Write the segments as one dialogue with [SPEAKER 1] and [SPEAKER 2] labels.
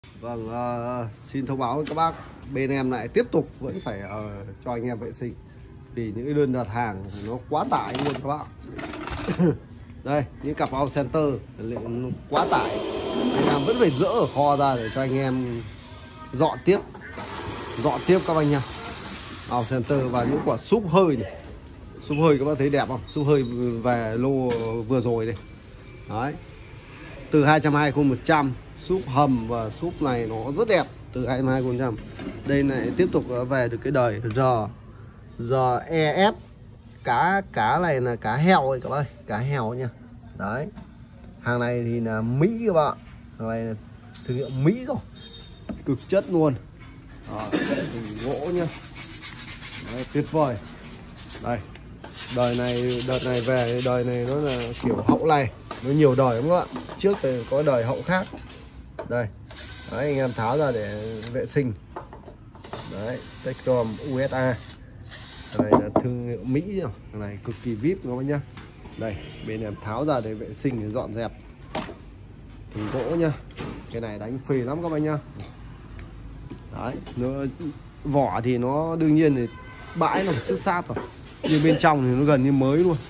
[SPEAKER 1] Vâng, xin thông báo với các bác, bên em lại tiếp tục vẫn phải cho anh em vệ sinh vì những cái đơn đặt hàng nó quá tải luôn các bác. Đây, những cặp ao center nó quá tải, anh em vẫn phải dỡ ở kho ra để cho anh em dọn tiếp các anh nha. Ao center và những quả súp hơi này, súp hơi các bác thấy đẹp không? Súp hơi về lô vừa rồi đây. Đấy, từ 220 con 100, súp hầm và súp này nó rất đẹp, từ 22 con 100. Đây này tiếp tục về được cái đời REF, cá này là cá heo ấy các ơi, cá heo nha. Đấy, hàng này thì là Mỹ các bạn, hàng này là thương hiệu Mỹ rồi, cực chất luôn. Gỗ nhá. Đấy, tuyệt vời. Đây, đợt này về đời này nó là kiểu hậu này, nó nhiều đời đúng không ạ? Trước thì có đời hậu khác. Đây, đấy, anh em tháo ra để vệ sinh. Đấy, Tectrom USA, này là thương hiệu Mỹ rồi, này cực kỳ vip các bác nhá. Đây, bên em tháo ra để vệ sinh, để dọn dẹp thùng gỗ nhá. Cái này đánh phì lắm các bác nhá. Đấy, nó vỏ thì nó đương nhiên thì bãi nó sứt sát rồi, nhưng bên trong thì nó gần như mới luôn.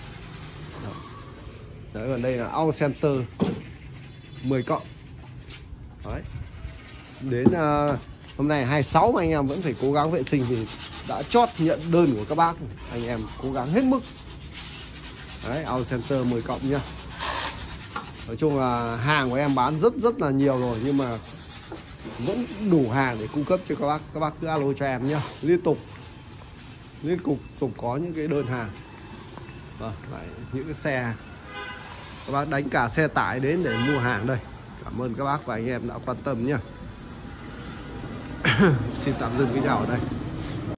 [SPEAKER 1] Đấy, còn đây là Ao Center 10 cộng. Đấy, đến hôm nay 26 mà anh em vẫn phải cố gắng vệ sinh vì đã chót nhận đơn của các bác, anh em cố gắng hết mức. Đấy, Ao Center 10 cộng nhá. Nói chung là hàng của em bán rất là nhiều rồi, nhưng mà vẫn đủ hàng để cung cấp cho các bác cứ alo cho em nhá, liên tục có những cái đơn hàng. Vâng, lại những cái xe các bác đánh cả xe tải đến để mua hàng đây. Cảm ơn các bác và anh em đã quan tâm nhá. Xin tạm dừng video ở đây.